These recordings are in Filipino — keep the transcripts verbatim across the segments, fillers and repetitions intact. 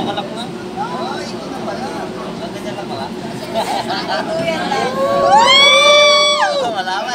nakakalak na. Oo, ito na pala. Ganyan lang pala. Tuyan lang. Wala ba?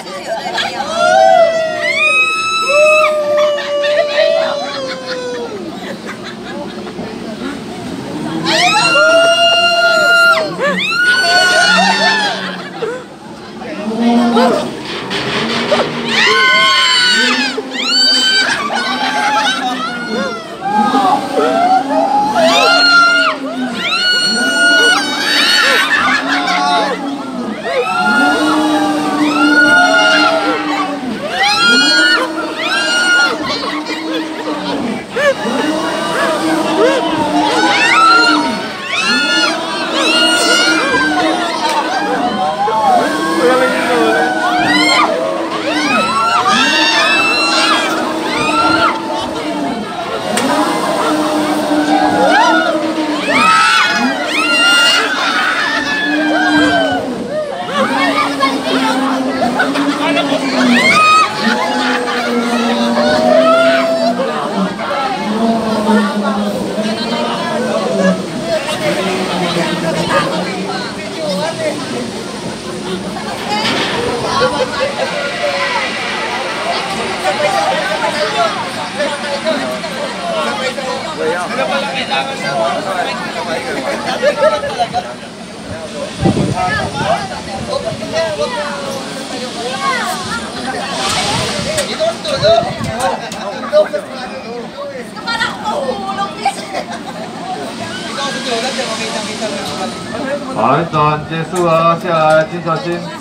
好，等结束了，下来请小心。